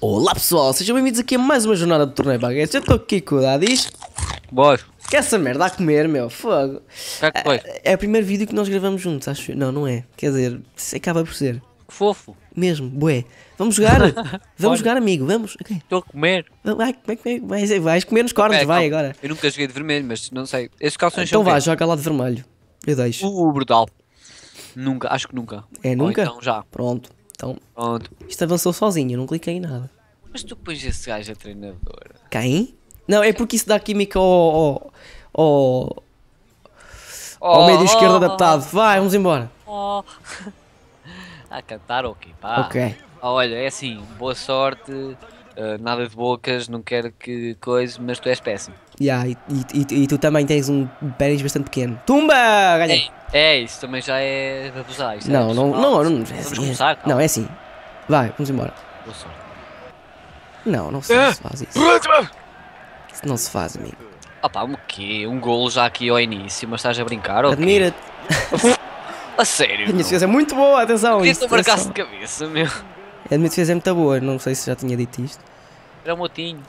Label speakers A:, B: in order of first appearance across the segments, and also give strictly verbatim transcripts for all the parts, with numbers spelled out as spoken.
A: Olá pessoal, sejam bem-vindos aqui a mais uma jornada de torneio baguete. Eu estou aqui com o Dadis.
B: Bora.
A: Que essa merda a comer, meu, fogo.
B: Que que foi?
A: É, é o primeiro vídeo que nós gravamos juntos, acho. Não, não é. Quer dizer, acaba por ser.
B: Que fofo.
A: Mesmo, bué. Vamos jogar? Vamos jogar, amigo, vamos. Okay.
B: Estou a comer.
A: Vai, vai, vai, vai, vais comer nos cornos,
B: É,
A: vai
B: calma.
A: agora.
B: Eu nunca joguei de vermelho, mas não sei. Esses calções
A: Então
B: são
A: vá,
B: quê?
A: joga lá de vermelho. Eu deixo.
B: Uh, brutal. Nunca, acho que nunca.
A: É
B: Ou
A: nunca?
B: então já.
A: Pronto. Então,
B: Pronto.
A: isto avançou sozinho, eu não cliquei em nada.
B: Mas tu pões esse gajo a treinadora.
A: Quem? Não, é porque isso dá química ao... ao, ao,
B: Oh,
A: ao meio esquerdo
B: oh,
A: adaptado. Vai, vamos embora.
B: Oh. A cantar ou quê? Pá.
A: Ok.
B: Olha, é assim, boa sorte. uh, nada de bocas, não quero que coisa, mas tu és péssimo.
A: Yeah, e, e, e, e tu também tens um pênis bastante pequeno. Tumba! Ganhei!
B: É, isso também já é abusar. Isso
A: Não,
B: é
A: não,
B: pessoal.
A: não, não, é
B: Vamos
A: assim.
B: começar?
A: Não, é assim. Vai, vamos embora.
B: Boa sorte.
A: Não, não se, não se faz isso. Isso não se faz, amigo.
B: Ah pá, o quê? Um golo já aqui ao início, mas estás a brincar? ou quê?
A: Admira-te.
B: A sério?
A: A minha
B: meu?
A: defesa é muito boa, atenção.
B: Queria
A: Isto,
B: tu marcasse
A: atenção.
B: de cabeça, meu.
A: A minha defesa é muito boa, não sei se já tinha dito isto.
B: Era um motinho.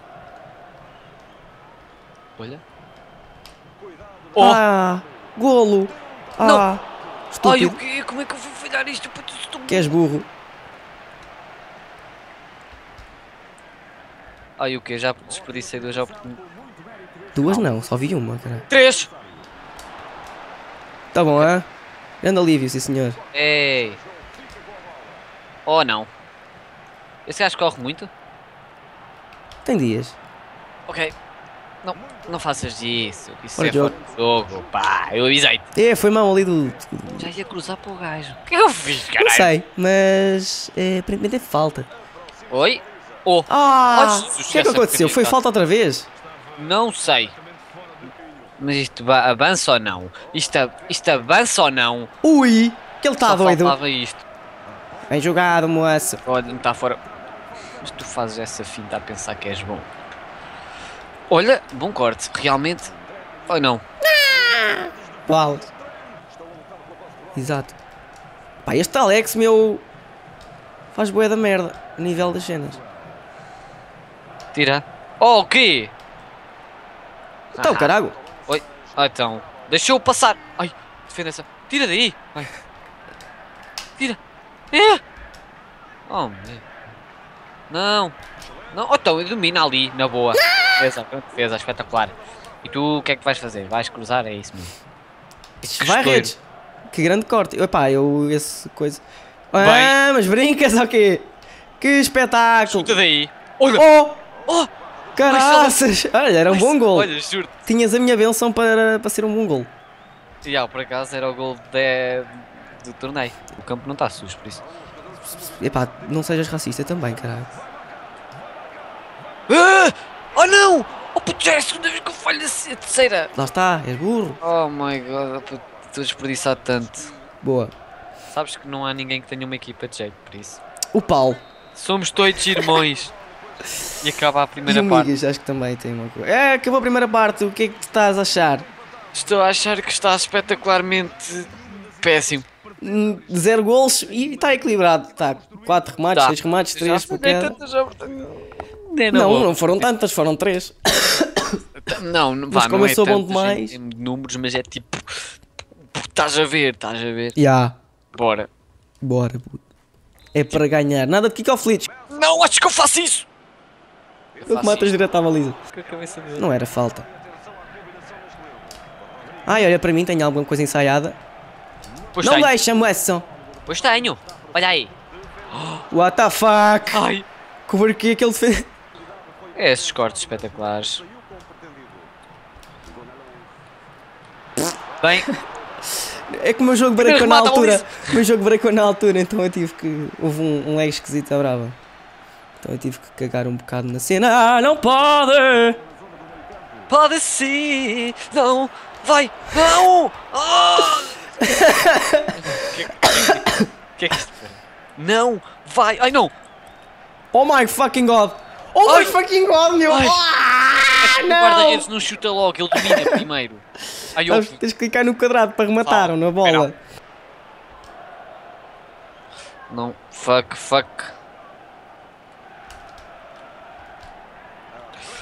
B: Olha. Oh!
A: Ah, golo. Ah,
B: Não. Ai,
A: estúpido.
B: o quê? Como é que eu vou falhar isto? Puto, estou...
A: Que és burro.
B: Ai, o quê? Já desperdicei duas oportunidades.
A: Duas não, só vi uma, cara.
B: Três!
A: Tá bom, hã? Grande alívio, sim senhor.
B: Ei! Oh, não. Esse gajo corre muito?
A: Tem dias.
B: Ok. Não, não faças isso. Isso
A: Fora
B: é
A: de
B: fora de jogo. Pá, eu avisei-te.
A: É, foi mal ali do...
B: Já ia cruzar para o gajo. O que é que eu fiz,
A: Não
B: caralho?
A: sei, mas... É, aparentemente é falta.
B: Oi? Oh!
A: Ah!
B: Oh, Jesus,
A: O que é que
B: essa
A: aconteceu? Foi
B: pequenita.
A: falta outra vez?
B: Não sei. Mas isto va- avança ou não? Isto, a- isto avança ou não?
A: Ui! Que ele está
B: Só
A: doido.
B: faltava isto.
A: Bem jogado, moça.
B: Olha, não está fora. Mas tu fazes essa finta a pensar que és bom. Olha, bom corte. Realmente. Ou não?
A: Uau. Exato. Pá, este Alex, meu... Faz bué da merda. A nível das cenas.
B: Tira. Oh, o quê?
A: Então,
B: Ah.
A: carago.
B: Oi. Ah, então. Deixou-o passar. Ai, defenda essa. Tira daí. Vai. Tira. É. Oh, meu. Não. Não. Oh, então, domina ali, na boa. Defesa, defesa, espetacular. E tu, o que é que vais fazer? Vais cruzar? É isso mesmo. Que
A: Vai,
B: estouro.
A: redes. Que grande corte. Epá, eu... Esse coisa... Ah, mas brincas ou quê? Que espetáculo.
B: Chuta daí. Olha.
A: Oh!
B: Oh.
A: Caraças! Olha, era um bom gol.
B: Olha, juro.
A: Tinhas a minha benção para, para ser um bom gol.
B: E ah, por acaso era o gol de... do torneio. O campo não está sujo, por isso.
A: Epá, não sejas racista também, caralho.
B: Ah! Oh não! Oh puto, já é a segunda vez que eu falho assim, a terceira!
A: Lá está, és burro.
B: Oh my god, oh, puto, estou a desperdiçar tanto.
A: Boa.
B: Sabes que não há ninguém que tenha uma equipa de jeito, por isso.
A: O Paulo.
B: Somos todos irmãos. E acaba a
A: E
B: primeira
A: o
B: parte.
A: Migas, acho que também tem uma coisa. É, acabou a primeira parte, o que é que tu estás a achar?
B: Estou a achar que está espetacularmente péssimo.
A: Hum, Zero golos e está equilibrado. Está quatro remates,
B: Tá.
A: seis remates, três por
B: falhei
A: cada.
B: tantas oportunidades. É na
A: Não,
B: boa.
A: não foram tantas, foram três.
B: Não, não,
A: Mas
B: vá,
A: como
B: não
A: eu
B: é
A: sou bom
B: tantas
A: demais.
B: em, em números, mas é tipo. Estás a ver, estás a ver.
A: Ya,
B: Bora.
A: bora, puto. É para ganhar. Nada de kick-off leads.
B: Não, acho que eu faço isso! Eu
A: Tu que matas
B: isto
A: direto à baliza.
B: com a cabeça dele.
A: Não era falta. Ai, olha para mim, tenho alguma coisa ensaiada.
B: Pois
A: Não
B: tenho.
A: deixa, moça.
B: Pois tenho. Olha aí.
A: What the fuck?
B: Ai.
A: Como que aquele fez?
B: É esses cortes espetaculares. Bem,
A: É que o meu jogo
B: Primeiro
A: brecou na
B: remata a
A: altura.
B: baliza.
A: O meu jogo brecou na altura, então eu tive que. Houve um, um lag esquisito à brava. Então eu tive que cagar um bocado na cena. Ah, não pode!
B: pode sim. Não. Vai. Não. Ah! O que, que, que é que isto foi? Não. Vai. Ai não.
A: Oh my fucking god! Oh
B: Ai.
A: my fucking god, meu!
B: Ai.
A: Ah,
B: O
A: não!
B: guarda-redes não chuta logo, ele domina primeiro. Ai, eu...
A: Sabes, tens que clicar no quadrado para rematar
B: Ah,
A: ou na bola.
B: Não, fuck, fuck.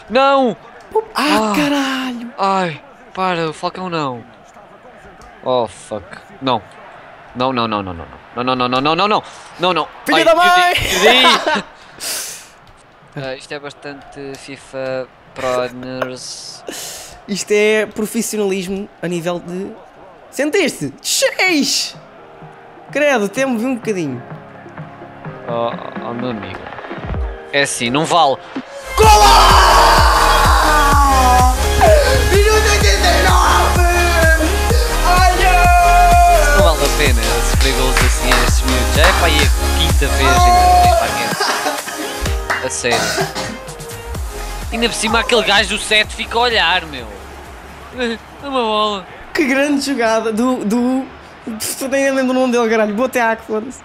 B: Não!
A: Ah,
B: Ah.
A: caralho!
B: Ai, para, o Falcão não. Oh, fuck. Não. Não, não, não, não, não. Não, não, não, não, não, não, não. Não, não.
A: Filha
B: Ai,
A: da mãe!
B: perdi, perdi. Ah, isto é bastante FIFA Proners.
A: Isto é profissionalismo a nível de... Sentiste? Seis! Credo, até me vi um bocadinho.
B: Oh, oh, meu amigo. É assim, não vale.
A: Minuto oitenta e nove!
B: Não vale a pena sofrer gols assim nestes minutos. Já é para aí a quinta vez ainda para a sério. Ainda por cima aquele gajo do sete fica a olhar, meu. É uma bola.
A: Que grande jogada do... do... Tu nem lembro o nome dele, caralho. Boteac, foda-se.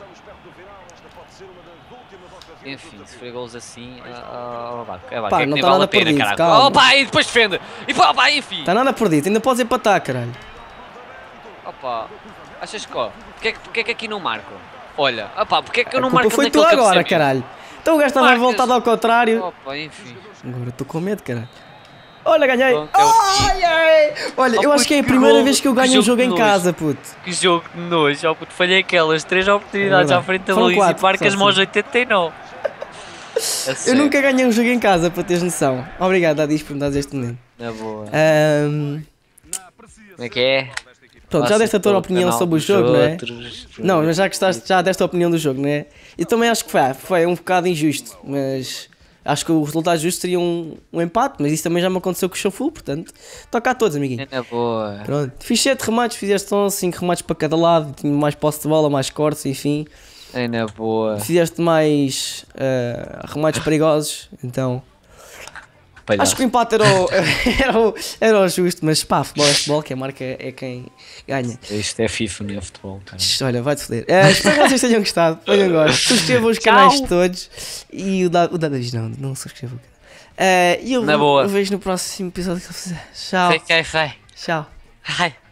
B: Enfim, sofrer gols assim, ah, ah, é vá,
A: Pá,
B: que é que
A: não
B: nem
A: tá
B: vale
A: nada
B: a pena,
A: perdido,
B: caralho.
A: calma.
B: Oh pá, e depois defende. E pá, pá, enfim.
A: Está nada perdido, ainda podes empatar, caralho.
B: Opa, achas que, ó, porque é que, porque é que aqui não marco? Olha, opá, porque é que eu
A: A
B: não
A: culpa
B: marco
A: foi
B: naquele
A: tua agora,
B: cabeceamento?
A: caralho. Então o gajo estava
B: Marcas.
A: voltado ao contrário.
B: Opa, enfim.
A: Agora estou com medo, caralho. Olha, ganhei!
B: Pronto, é o
A: Ai, ai. Olha,
B: Oh,
A: eu acho
B: puto,
A: que é a
B: que
A: primeira
B: gol,
A: vez que eu
B: que
A: ganho um
B: jogo
A: jogo
B: de
A: em
B: nojo.
A: casa, puto.
B: Que jogo de nojo, ó puto, falhei aquelas três oportunidades
A: É
B: à
A: verdade.
B: frente da
A: Foram
B: baliza e
A: quatro,
B: marcas-me
A: só
B: aos
A: assim.
B: oitenta e nove. A
A: Eu
B: sério,
A: nunca ganhei um jogo em casa, para teres noção. Obrigado, Adis, por me dares este momento.
B: na boa.
A: Ahm,
B: Como é que é?
A: pronto, já
B: Passa
A: deste a tua
B: pelo
A: opinião
B: canal
A: sobre o
B: dos
A: jogo, não é?
B: outros.
A: Não, mas já que estás, já deste a opinião do jogo, não é? Eu também acho que foi, foi um bocado injusto, mas acho que o resultado justo seria um, um empate, mas isso também já me aconteceu com o Xafu, portanto, toca a todos, amiguinho.
B: É na boa.
A: Pronto, fiz sete remates, fizeste onze, cinco remates para cada lado, tinha mais posse de bola, mais cortes, enfim.
B: É na boa.
A: Fizeste mais uh, remates perigosos, então
B: Palhaço.
A: acho que o empate era o, era o, era o justo, mas pá, futebol é futebol, quem marca é quem ganha.
B: Isto é FIFA, não é futebol, cara.
A: Olha, vai-te foder. Uh, espero que vocês tenham gostado. Olhem agora. Subscrevam os canais todos. E o da, o da Davis não, não subscrevam o canal. Uh, e eu,
B: Na boa.
A: eu vejo no próximo episódio que eu fizer. Tchau.
B: Sei que é, sei.
A: Tchau.
B: Ai.